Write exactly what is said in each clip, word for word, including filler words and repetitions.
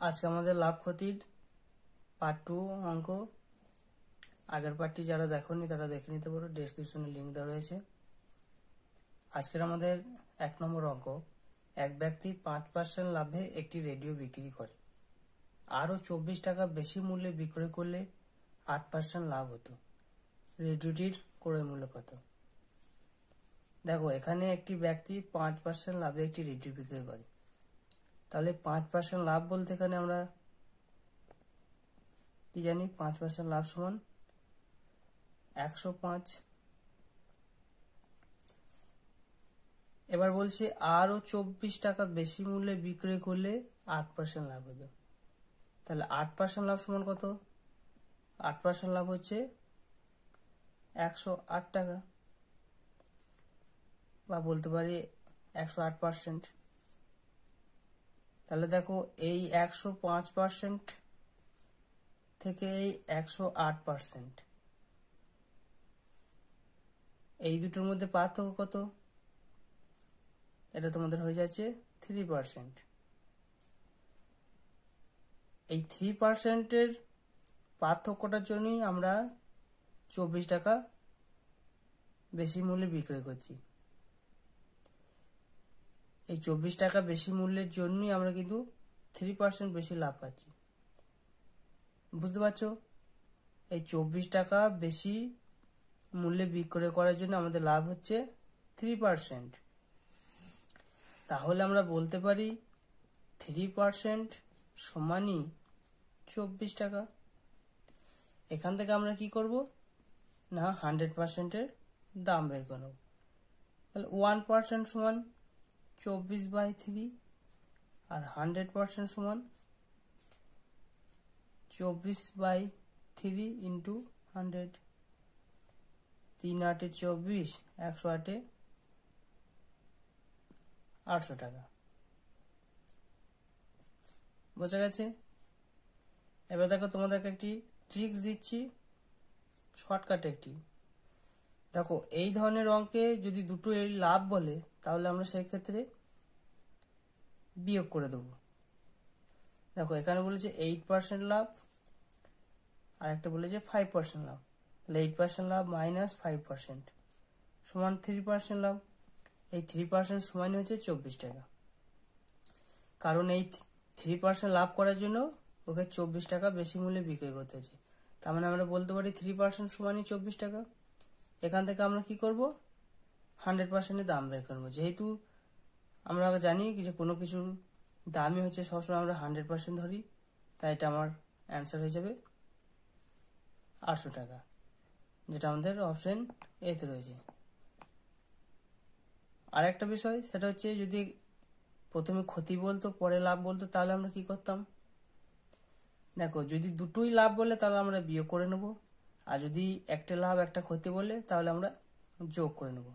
আজকে আমাদের লাভ ক্ষতির পার্ট টু অঙ্ক। আগের পার্টটি যারা দেখোনি তারা দেখে নিতে পারো, ডেসক্রিপশনে লিঙ্ক দেওয়া রয়েছে। আজকের আমাদের এক নম্বর অঙ্ক, এক ব্যক্তি পাঁচ পার্সেন্ট লাভে একটি রেডিও বিক্রি করে, আরও চব্বিশ টাকা বেশি মূল্যে বিক্রয় করলে আট পার্সেন্ট লাভ হতো। রেডিওটির ক্রয় মূল্য কত? দেখো, এখানে একটি ব্যক্তি পাঁচ পার্সেন্ট লাভে একটি রেডিও বিক্রি করে, তাহলে পাঁচ পার্সেন্ট লাভ বলতে এখানে আমরা কি জানি? পাঁচ পার্সেন্ট লাভ সমান একশো পাঁচ। এবার বলছি আরো চব্বিশ টাকা বেশি মূল্যে বিক্রয় করলে আট পার্সেন্ট লাভ হতো। তাহলে আট পার্সেন্ট লাভ সমান কত? আট পার্সেন্ট লাভ হচ্ছে একশো আট টাকা, বা বলতে পারি একশো আট পার্সেন্ট। তাহলে দেখো, এই একশো পাঁচ পার্সেন্ট থেকে এই একশো আট পার্সেন্ট, এই দুটোর মধ্যে পার্থক্য কত? এটা তোমাদের হয়ে যাচ্ছে থ্রি পার্সেন্ট। এই থ্রি পার্সেন্টের পার্থক্যটার জন্যই আমরা চব্বিশ টাকা বেশি মূল্যে বিক্রয় করছি। এই চব্বিশ টাকা বেশি মূল্যের জন্যই আমরা কিন্তু থ্রি পার্সেন্ট বেশি লাভ পাচ্ছি। বুঝতে পারছো? এই চব্বিশ টাকা বেশি মূল্যে বিক্রয় করার জন্য আমাদের লাভ হচ্ছে থ্রি পার্সেন্ট। তাহলে আমরা বলতে পারি থ্রি পার্সেন্ট সমানই চব্বিশ টাকা। এখান থেকে আমরা কি করব না, হান্ড্রেড পার্সেন্টের দাম বের করব। তাহলে ওয়ান পার্সেন্ট সমান চব্বিশ বাই থ্রি, আর হান্ড্রেড পার্সেন্ট সমান চব্বিশ বাই থ্রি ইন্টু হান্ড্রেড। তিন আটে চব্বিশ, একশো আটে আটশো টাকা। বোঝা গেছে? এবার দেখো, তোমাদেরকে একটি ট্রিক্স দিচ্ছি, শর্টকাট একটি। দেখো, এই ধরনের অঙ্কে যদি দুটো এই লাভ বলে, তাহলে আমরা সেই ক্ষেত্রে বিয়োগ করে দেব। দেখো, এখানে বলেছে এইট পার্সেন্ট লাভ, আর একটা বলেছে ফাইভ পার্সেন্ট লাভ। তাহলে এইট পার্সেন্ট লাভ মাইনাস ফাইভ পার্সেন্ট সমান থ্রি পার্সেন্ট লাভ। এই থ্রি পার্সেন্ট সমান হচ্ছে চব্বিশ টাকা, কারণ এই থ্রি পার্সেন্ট লাভ করার জন্য ওকে চব্বিশ টাকা বেশি মূল্যে বিক্রি করতে হচ্ছে। তার মানে আমরা বলতে পারি থ্রি পার্সেন্ট সমানই চব্বিশ টাকা। এখান থেকে আমরা কি করব, হান্ড্রেড পার্সেন্টের দাম বের করবো। যেহেতু আমরা জানি যে কোনো কিছুর দামই হচ্ছে সবসময় আমরা হান্ড্রেড পার্সেন্ট ধরি, তাই এটা আমার অ্যান্সার হয়ে যাবে আটশো টাকা, যেটা আমাদের অপশন এতে রয়েছে। আর একটা বিষয়, সেটা হচ্ছে যদি প্রথমে ক্ষতি বলতো পরে লাভ বলতো, তাহলে আমরা কি করতাম? দেখো, যদি দুটোই লাভ বলে তাহলে আমরা বিয়োগ করে নেব, আর যদি একটা লাভ একটা ক্ষতি বলে তাহলে আমরা যোগ করে নেব।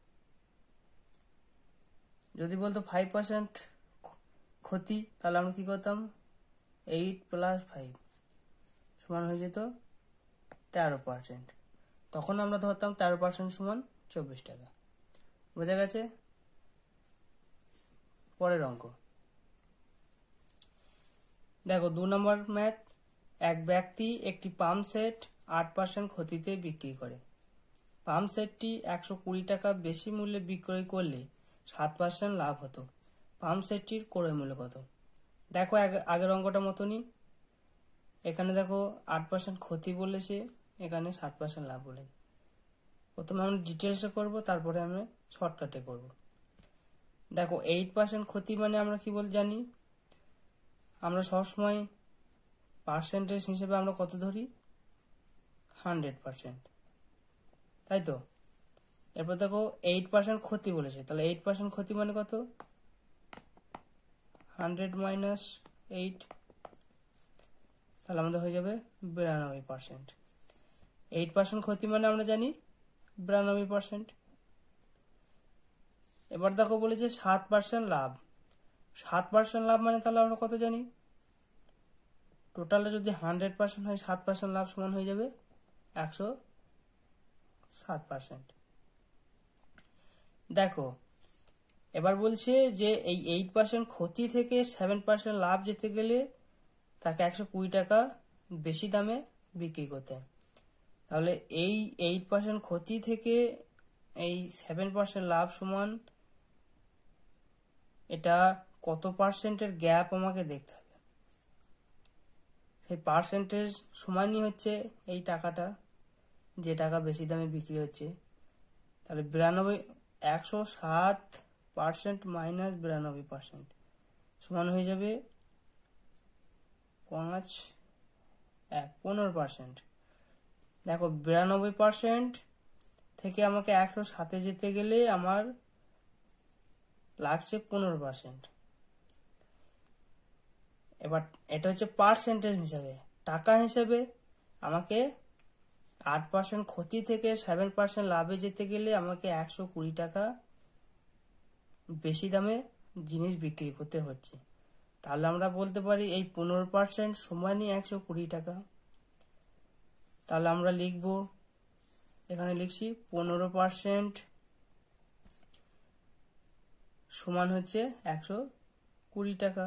যদি বলতো ফাইভ পার্সেন্ট ক্ষতি, তাহলে আমরা কি করতাম? এইট প্লাস ফাইভ সমান হয়ে যেত তেরো পার্সেন্ট। তখন আমরা ধরতাম তেরো পার্সেন্ট সমান চব্বিশ টাকা। বোঝা গেছে? পরের অঙ্ক দেখো, দু নম্বর ম্যাথ। এক ব্যক্তি একটি পাম্প সেট আট পার্সেন্ট ক্ষতিতে বিক্রি করে। পাম্প সেটটি একশো কুড়ি টাকা বেশি মূল্যে বিক্রয় করলে সাত পার্সেন্ট লাভ হতো। পাম্প সেটটির ক্রয় মূল্য কত? দেখো, আগের অঙ্কটা মতনই এখানে দেখো আট পার্সেন্ট ক্ষতি বলেছে, এখানে সাত পার্সেন্ট লাভ বলে। প্রথমে আমরা ডিটেলসে করবো, তারপরে আমরা শর্টকাটে করব। দেখো, এইট পার্সেন্ট ক্ষতি মানে আমরা কি বল জানি? আমরা সবসময় পার্সেন্টেজ হিসেবে আমরা কত ধরি? হান্ড্রেড পার্সেন্ট, তাই তো? এরপর দেখো, এইট পার্সেন্ট ক্ষতি বলেছে, তাহলে এইট পার্সেন্ট ক্ষতি মানে কত? হান্ড্রেড মাইনাস এইট, তাহলে আমাদের হয়ে যাবে বিরানব্বই পার্সেন্ট। এইট পার্সেন্ট ক্ষতি মানে আমরা জানি বিরানব্বই পার্সেন্ট। এবার দেখো, বলেছে সাত পার্সেন্ট লাভ। সাত পার্সেন্ট লাভ মানে তাহলে আমরা কত জানি? টোটালটা যদি হান্ড্রেড পার্সেন্ট হয়, সাত পার্সেন্ট লাভ সমান হয়ে যাবে একশো সাত পার্সেন্ট। দেখো, এবার বলছে যে এই এইট পার্সেন্ট ক্ষতি থেকে সেভেন পার্সেন্ট লাভ যেতে গেলে তাকে একশো কুড়ি টাকা বেশি দামে বিক্রি করতে হয়। তাহলে এই এইট পার্সেন্ট ক্ষতি থেকে এই সেভেন পার্সেন্ট লাভ সমান এটা কত পার্সেন্টের গ্যাপ আমাকে দেখতে হবে। সেই পার্সেন্টেজ সমানই হচ্ছে এই টাকাটা, যে টাকা বেশি দামে বিক্রি হচ্ছে। তাহলে বিরানব্বই একশো সাত পার্সেন্ট মাইনাস বিরানব্বই পার্সেন্ট সমান হয়ে যাবে পাঁচ এক পনেরো পার্সেন্ট। দেখো বিরানব্বই পার্সেন্ট থেকে আমাকে একশো সাতে যেতে গেলে আমার লাগছে পনেরো পার্সেন্ট। এবার এটা হচ্ছে পার্সেন্টেজ হিসাবে, টাকা হিসেবে আমাকে আট পার্সেন্ট ক্ষতি থেকে সেভেন পার্সেন্ট লাভে যেতে গেলে আমাকে একশো কুড়ি টাকা বেশি দামে জিনিস বিক্রি করতে হচ্ছে। তাহলে আমরা বলতে পারি এই পনেরো পার্সেন্ট সমানই একশো কুড়ি টাকা। তাহলে আমরা লিখব, এখানে লিখছি পনেরো পার্সেন্ট সমান হচ্ছে একশো কুড়ি টাকা।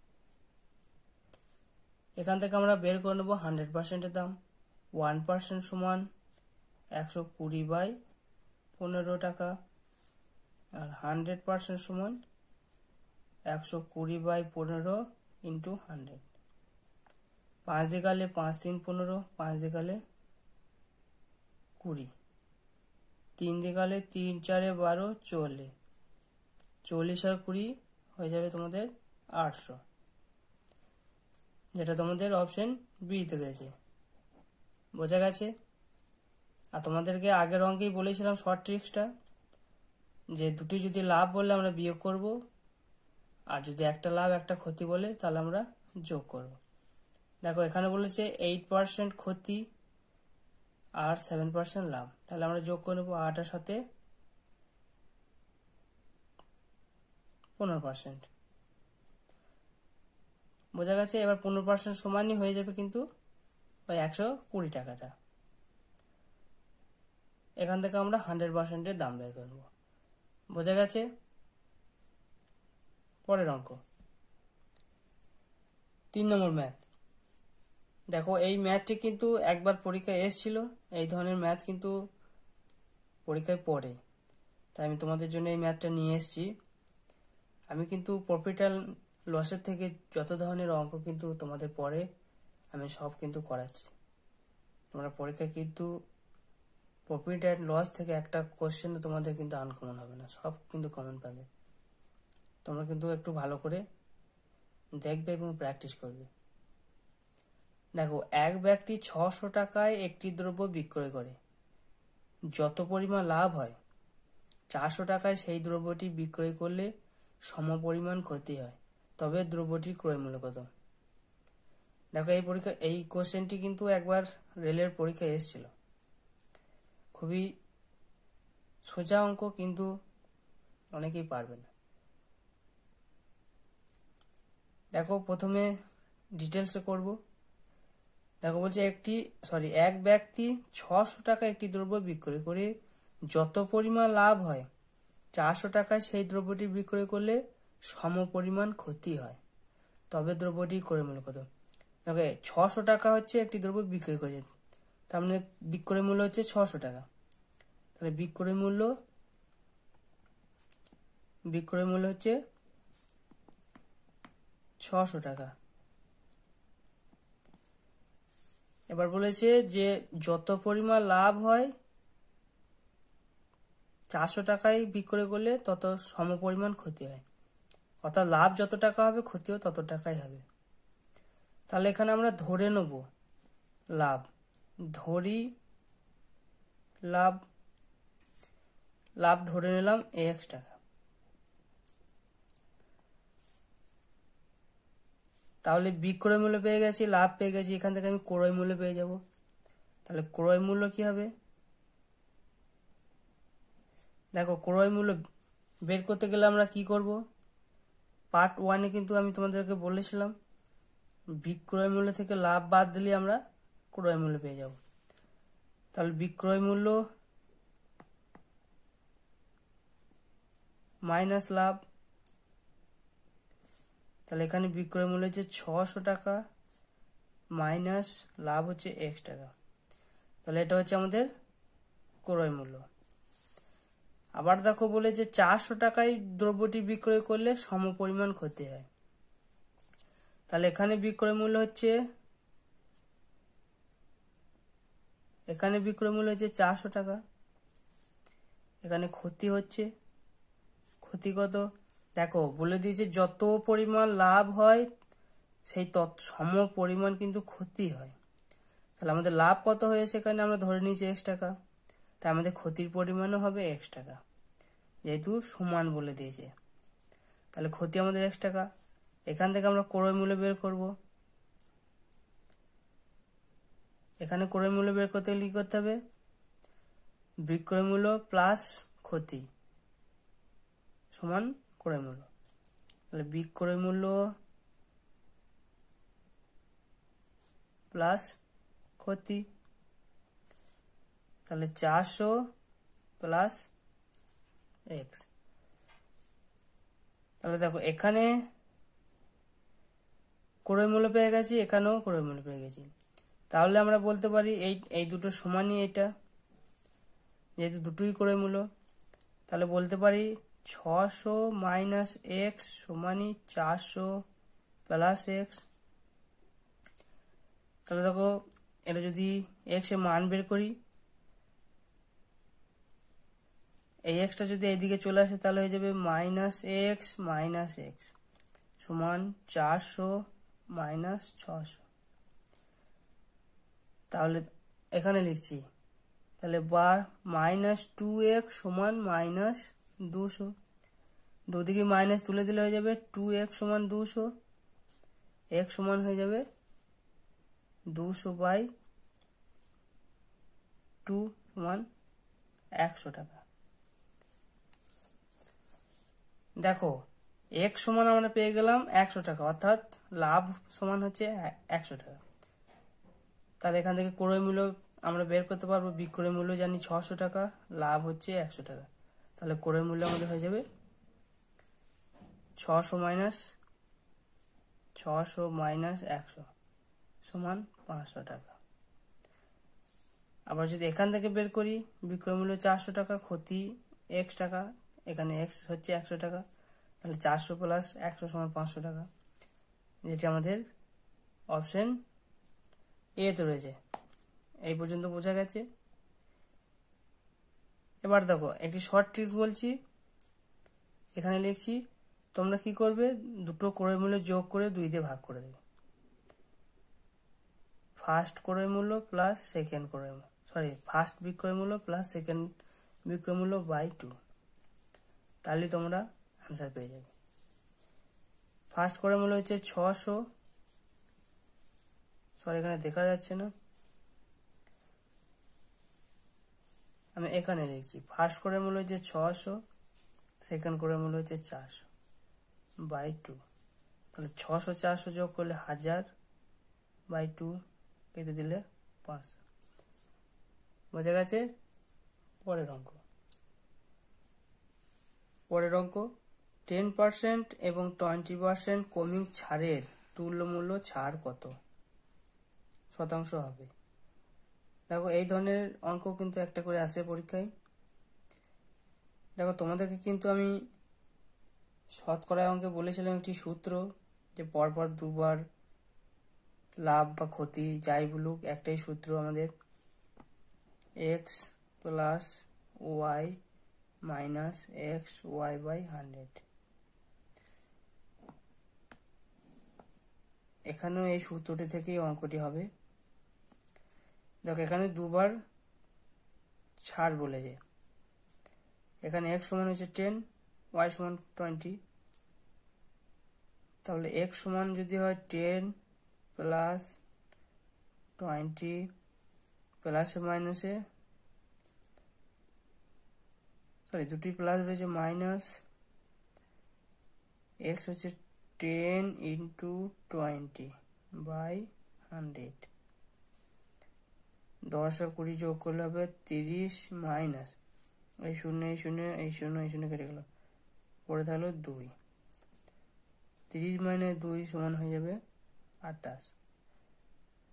এখান থেকে আমরা বের করে নেবো হান্ড্রেড পার্সেন্টের দাম। ওয়ান পার্সেন্ট সমান একশো কুড়ি বাই পনেরো টাকা, আর হান্ড্রেড পার্সেন্ট সমান একশো কুড়ি বাই পনেরো ইন্টু হান্ড্রেড। পাঁচ দিকালে পাঁচ তিন পনেরো, পাঁচ দিকালে কুড়ি, তিন দিকালে তিন চারে বারো, চল্লিশ, চল্লিশ আর কুড়ি হয়ে যাবে তোমাদের আটশো, যেটা তোমাদের অপশন বিতে রয়েছে। বোঝা গেছে? আর তোমাদেরকে আগের অঙ্কেই বলেছিলাম শর্ট ট্রিক্সটা, যে দুটি যদি লাভ বললে আমরা বিয়োগ করব, আর যদি একটা লাভ একটা ক্ষতি বলে তাহলে আমরা যোগ করব। দেখো এখানে বলেছে এইট পার্সেন্ট ক্ষতি আর সেভেন পার্সেন্ট লাভ, তাহলে আমরা যোগ করে নেবো আটের সাথে পনেরো পার্সেন্ট। বোঝা গেছে? এবার পনেরো পার্সেন্ট সমানই হয়ে যাবে কিন্তু ওই একশো কুড়ি টাকাটা। এখান থেকে আমরা হান্ড্রেড পার্সেন্টের দাম বের করবো। বোঝা গেছে? পরের অঙ্ক তিন নম্বর ম্যাথ। দেখো এই ম্যাথটি কিন্তু একবার পরীক্ষায় এসেছিল, এই ধরনের ম্যাথ কিন্তু পরীক্ষায় পড়ে, তাই আমি তোমাদের জন্য এই ম্যাথটা নিয়ে এসেছি। আমি কিন্তু প্রফিট অ্যান্ড লসের থেকে যত ধরনের অঙ্ক কিন্তু তোমাদের পড়ে আমি সব কিন্তু করাচ্ছি। তোমরা পরীক্ষায় কিন্তু প্রফিট অ্যান্ড লস থেকে একটা কোশ্চেন তোমাদের কিন্তু আনকমন হবে না, সব কিন্তু কমন পাবে। তোমরা কিন্তু একটু ভালো করে দেখবে এবং প্র্যাকটিস করবে। দেখো এক ব্যক্তি ছশো টাকায় একটি দ্রব্য বিক্রয় করে, যত পরিমাণ লাভ হয় চারশো টাকায় সেই দ্রব্যটি বিক্রয় করলে সমপরিমাণ ক্ষতি হয়, তবে দ্রব্যটির ক্রয় মূল্য কত? দেখো এই পরীক্ষা এই কোশ্চেনটি কিন্তু একবার রেলের পরীক্ষায় এসেছিল, খুবই সোজা অঙ্ক, কিন্তু অনেকেই পারবে না। দেখো প্রথমে ডিটেলসে করব। দেখো বলছে একটি সরি এক ব্যক্তি ছশো টাকা একটি দ্রব্য বিক্রয় করে যত পরিমাণ লাভ হয় চারশো টাকায় সেই দ্রব্যটি বিক্রয় করলে সমপরিমাণ ক্ষতি হয়, তবে দ্রব্যটি ক্রয় মূল্য কত? ওকে, ছশো টাকা হচ্ছে একটি দ্রব্য বিক্রয় করেছে, তার মানে বিক্রয় মূল্য হচ্ছে ছশো টাকা। তাহলে বিক্রয় মূল্য বিক্রয় মূল্য হচ্ছে ছশো টাকা। এবার বলেছে যে যত পরিমাণ লাভ হয় চারশো টাকায় বিক্রয় করলে তত সমপরিমাণ ক্ষতি হয়, অর্থাৎ লাভ যত টাকা হবে ক্ষতিও তত টাকাই হবে। তাহলে এখানে আমরা ধরে নেব লাভ, ধরি লাভ লাভ ধরে নিলাম এক্স টাকা। তাহলে বিক্রয় মূল্য পেয়ে গেছি, লাভ পেয়ে গেছি, এখান থেকে আমি ক্রয় মূল্য পেয়ে যাব। তাহলে ক্রয় মূল্য কি হবে? দেখো ক্রয় মূল্য বের করতে গেলে আমরা কি করব? পার্ট ওয়ানে কিন্তু আমি তোমাদেরকে বলেছিলাম বিক্রয় মূল্য থেকে লাভ বাদ দিলে আমরা ক্রয় মূল্য পেয়ে যাব। তাহলে বিক্রয় মূল্য মাইনাস লাভ, তাহলে এখানে বিক্রয় মূল্য হচ্ছে ছশো টাকা মাইনাস লাভ হচ্ছে এক্স টাকা। তাহলে এটা হচ্ছে আমাদের ক্রয় মূল্য। আবার দেখো বলে যে চারশো টাকায় দ্রব্যটি বিক্রয় করলে সমপরিমাণ ক্ষতি হয়। তাহলে এখানে বিক্রয় মূল্য হচ্ছে এখানে বিক্রয় মূল্য হচ্ছে চারশো টাকা, এখানে ক্ষতি হচ্ছে ক্ষতি কত দেখো বলে দিয়েছে যত পরিমাণ লাভ হয় সেই তত সম পরিমাণ কিন্তু ক্ষতি হয়। তাহলে আমাদের লাভ কত হয়েছে এখানে আমরা ধরে নিয়েছি এক্স টাকা, তাই আমাদের ক্ষতির পরিমাণও হবে এক্স টাকা, যেহেতু সমান বলে দিয়েছে। তাহলে ক্ষতি আমাদের এক্স টাকা। এখান থেকে আমরা ক্রয় মূল্য বের করব। এখানে ক্রয় মূল্য বের করতে গেলে কি করতে হবে, বিক্রয় মূল্য প্লাস ক্ষতি সমান ক্রয় মূল্য। তাহলে বিক্রয় মূল্য প্লাস ক্ষতি, তাহলে চারশো প্লাস এক্স। তাহলে দেখো এখানে ক্রয় মূল্য পেয়ে গেছি, এখানেও ক্রয় মূল্য পেয়ে গেছি। তাহলে আমরা বলতে পারি এই এই দুটো সমানই, এটা যেহেতু দুটোই ক্রয় মূল্য, তাহলে বলতে পারি ছশো মাইনাস এক্স সমানই চারশো প্লাস এক্স। তাহলে দেখো এটা যদি এক্স এর মান বের করি, এই এক্সটা যদি এইদিকে চলে আসে তাহলে হয়ে যাবে মাইনাস এক্স মাইনাস এক্স সমান চারশো মাইনাস ছশো। তাহলে এখানে লিখছি তাহলে বার মাইনাস টু এক্স সমান মাইনাস দুশো, দুদিকে মাইনাস তুলে দিলে হয়ে যাবে টু এক্স সমান দুশো, এক্স সমান হয়ে যাবে দুশো বাই টু সমান একশো টাকা। দেখো এক্স সমান আমরা পেয়ে গেলাম একশো টাকা, অর্থাৎ লাভ সমান হচ্ছে একশো টাকা। তাহলে এখান থেকে ক্রয় মূল্য আমরা বের করতে পারবো, বিক্রয় মূল্য জানি ছশো টাকা, লাভ হচ্ছে একশো টাকা। তাহলে ক্রয় মূল্য আমাদের হয়ে যাবে ছশো মাইনাস ছশো মাইনাস একশো সমান পাঁচশো টাকা। আবার যদি এখান থেকে বের করি, বিক্রয় মূল্য চারশো টাকা, ক্ষতি এক্স টাকা, এখানে এক্স হচ্ছে একশো টাকা, তাহলে চারশো প্লাস একশো সমান পাঁচশো টাকা, যেটি আমাদের অপশন এ তে রয়েছে। এই পর্যন্ত বোঝা গেছে। এবার দেখো একটি শর্ট ট্রিক্স বলছি, এখানে লিখছি তোমরা কি করবে, দুটো ক্রয় মূল্য যোগ করে দুই দিয়ে ভাগ করে দেবে। ফার্স্ট ক্রয় মূল্য প্লাস সেকেন্ড ক্রয় মূল্য সরি ফার্স্ট বিক্রয় মূল্য প্লাস সেকেন্ড বিক্রয় মূল্য বাই টু, তাহলে তোমরা আনসার পেয়ে যাবে। ফার্স্ট ক্রয় মূল্য হচ্ছে ছশো, সরি এখানে দেখা যাচ্ছে না, আমি এখানে লিখছি ফার্স্ট ক্রয় মূল্য হচ্ছে ছশো, সেকেন্ড ক্রয় মূল্য হচ্ছে চারশো বাই টু। তাহলে ছশো চারশো যোগ করলে হাজার বাই টু কেটে দিলে পাঁচশো। বোঝা গেছে। পরের অঙ্ক পরের অঙ্ক টেন পার্সেন্ট এবং টোয়েন্টি পার্সেন্ট কমিং ছাড়ের তুল্যমূল্য ছাড় কত শতাংশ হবে। দেখো এই ধরনের অঙ্ক কিন্তু একটা করে আসে পরীক্ষায়। দেখো তোমাদেরকে কিন্তু আমি শতকরা অঙ্কে বলেছিলাম একটি সূত্র, যে পরপর দুবার লাভ বা ক্ষতি যাই বলুক একটাই সূত্র আমাদের, x plus y minus x y by hundred. এখানেও এই সূত্রটি থেকেই অঙ্কটি হবে। দেখো এখানে দুবার ছাড় বলেছে, এখানে এক্স সমান হচ্ছে টেন, ওয়াই সমান টোয়েন্টি, তাহলে এক্স সমান যদি হয় টেন প্লাস টোয়েন্টি প্লাসে মাইনাসে সরি দুটি প্লাস রয়েছে মাইনাস, এক্স হচ্ছে ten into twenty by hundred, দশ আর কুড়ি যোগ করলে হবে তিরিশ মাইনাস এই শূন্য এই শূন্য এই শূন্য এই শূন্য কেটে গেল, পরে থাকলো দুই, তিরিশ মাইনাস দুই সমান হয়ে যাবে আঠাশ।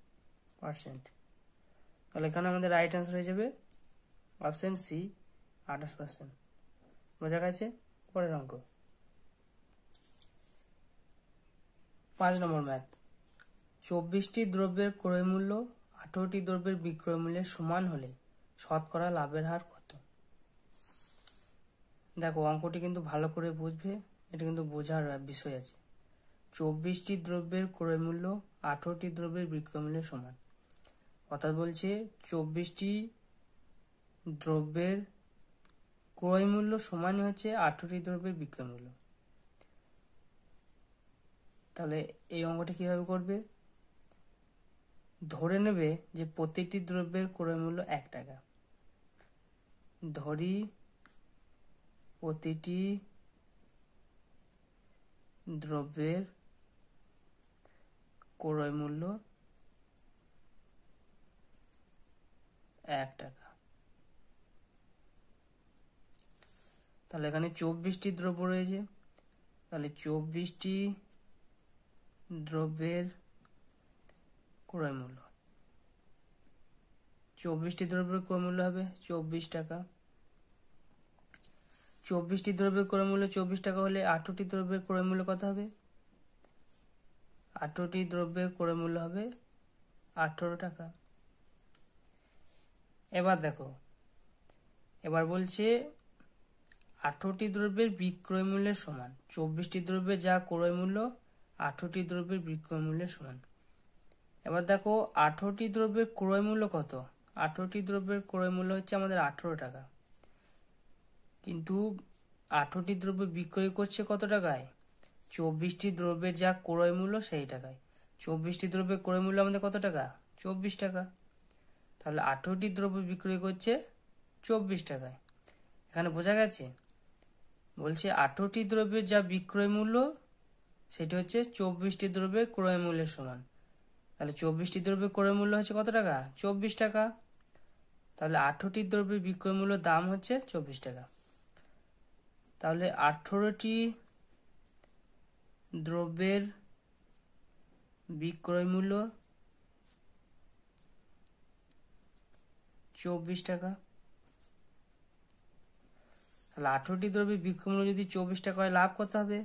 পার্সেন্ট। তাহলে এখানে আমাদের রাইট অ্যান্সার হয়ে যাবে অপশন সি, আঠাশ পার্সেন্ট। বোঝা গেছে? পরের অঙ্ক পাঁচ নম্বর ম্যাথ। চব্বিশটি দ্রব্যের ক্রয় মূল্য আঠারোটি দ্রব্যের বিক্রয় মূল্যের সমান হলে শতকরা লাভের হার কত? দেখো অঙ্কটি কিন্তু ভালো করে বুঝবে, এটা কিন্তু বোঝার বিষয় আছে। চব্বিশটি দ্রব্যের ক্রয় মূল্য আঠারোটি দ্রব্যের বিক্রয় মূল্যের সমান, অর্থাৎ বলছে চব্বিশটি দ্রব্যের ক্রয় মূল্য সমানই হচ্ছে আঠারোটি দ্রব্যের বিক্রয় মূল্য। তাহলে এই অঙ্কটি কিভাবে করবে? ধরে নেবে যে প্রতিটি দ্রব্যের ক্রয় মূল্য এক টাকা। ধরি প্রতিটি দ্রব্যের ক্রয় মূল্য এক টাকা। তাহলে এখানে চব্বিশটি দ্রব্য রয়েছে, তাহলে চব্বিশটি দ্রব্যের ক্রয় মূল্য, চব্বিশটি দ্রব্যের ক্রয় মূল্য হবে চব্বিশ টাকা। চব্বিশটি দ্রব্যের ক্রয় মূল্য চব্বিশ টাকা হলে আঠারোটি দ্রব্যের ক্রয় মূল্য কত হবে? আঠারোটি দ্রব্যের ক্রয় মূল্য হবে আঠারো টাকা। এবার দেখো, এবার বলছে আঠারোটি দ্রব্যের বিক্রয় মূল্যের সমান। চব্বিশটি দ্রব্যের যা ক্রয় মূল্য আঠারোটি দ্রব্যের বিক্রয় মূল্যের সমান। এবার দেখো আঠারোটি দ্রব্যের ক্রয় মূল্য কত? আঠারোটি দ্রব্যের ক্রয় মূল্য হচ্ছে আমাদের আঠারো টাকা, কিন্তু আঠারোটি দ্রব্য বিক্রয় করছে কত টাকায়? চব্বিশটি দ্রব্যের যা ক্রয় মূল্য সেই টাকায়। চব্বিশটি দ্রব্যের ক্রয় মূল্য আমাদের কত টাকা? চব্বিশ টাকা। তাহলে আঠারোটি দ্রব্য বিক্রয় করছে চব্বিশ টাকায়। এখানে বোঝা গেছে? বলছে আঠারোটি দ্রব্যের যা বিক্রয় মূল্য সেটি হচ্ছে চব্বিশটি দ্রব্যের ক্রয় মূল্যের সমান। তাহলে চব্বিশটি দ্রব্যের ক্রয় মূল্য হচ্ছে কত টাকা? চব্বিশ টাকা। তাহলে আঠারোটি দ্রব্যের বিক্রয় মূল্য দাম হচ্ছে চব্বিশ টাকা। তাহলে আঠারোটি দ্রব্যের বিক্রয় মূল্য চব্বিশ টাকা। তাহলে আঠারোটি দ্রব্যের বিক্রয় মূল্য যদি চব্বিশ টাকা হয়, লাভ কত হবে?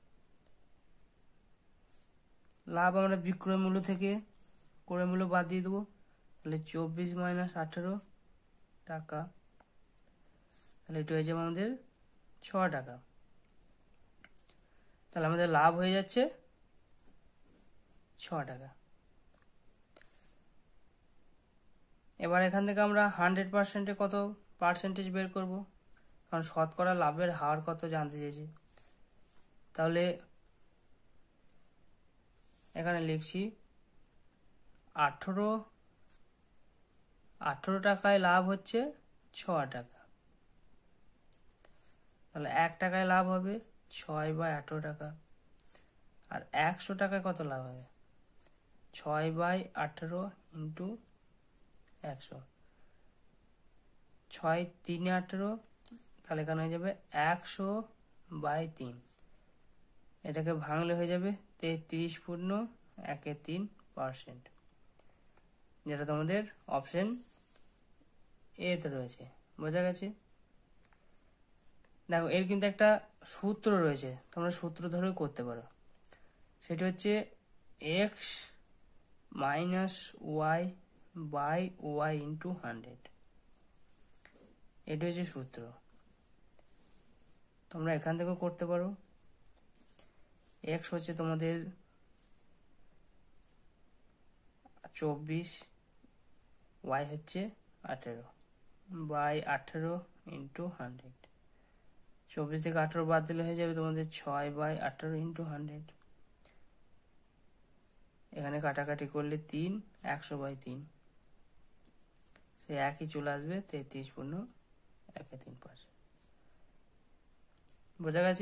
লাভ আমরা বিক্রয় মূল্য থেকে ক্রয় মূল্য বাদ দিয়ে দেবো। তাহলে চব্বিশ মাইনাস আঠারো টাকা, তাহলে এটা হয়ে যাবে আমাদের ছ টাকা। তাহলে আমাদের লাভ হয়ে যাচ্ছে ছ টাকা। এবার এখান থেকে আমরা হান্ড্রেড পার্সেন্টে কত পার্সেন্টেজ বের করব, কারণ শতকরা লাভের হার কত জানতে চেয়েছি। তাহলে এখানে লিখছি আঠারো আঠারো টাকায় লাভ হচ্ছে ছ টাকা। তাহলে এক টাকায় লাভ হবে ছয় বাই আঠারো টাকা। আর একশো টাকায় কত লাভ হবে? ছয় বাই আঠারো ইন্টু একশো। ছয় তিনে আঠারো, তাহলে এখানে হয়ে যাবে একশো বাই তিন। এটাকে ভাঙলে হয়ে যাবে তেত্রিশ পূর্ণ একে তিন পার্সেন্ট, যেটা তোমাদের অপশন এ তে রয়েছে। বোঝা গেছে? দেখো এর কিন্তু একটা সূত্র রয়েছে, তোমরা সূত্র ধরেও করতে পারো। সেটা হচ্ছে x minus y by y into hundred. এটা হচ্ছে সূত্র, তোমরা এখান থেকেও করতে পারো। এক্স হচ্ছে তোমাদের চব্বিশ, ওয়াই হচ্ছে আঠেরো বাই আঠেরো ইন্টু হান্ড্রেড। চব্বিশ থেকে আঠেরো বাদ দিলে হয়ে যাবে তোমাদের ছয় বাই আঠেরো ইন্টু হান্ড্রেড। এখানে কাটাকাটি করলে তিন, একশো বাই তিন, সে একই চলে আসবে তেত্রিশ পূর্ণ একে তিন পার্সেন্ট। বোঝা গেছে?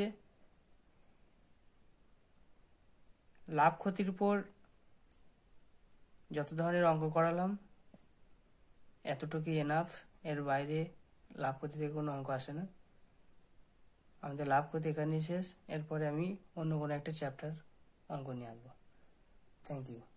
লাভ ক্ষতির উপর যত ধরনের অঙ্ক করালাম এতটুকুই এনাফ, এর বাইরে লাভ ক্ষতি থেকে কোনো অঙ্ক আসে না। আমাদের লাভ ক্ষতি এখানেই শেষ। এরপরে আমি অন্য কোনো একটা চ্যাপ্টার অঙ্ক নিয়ে আসবো। Thank you.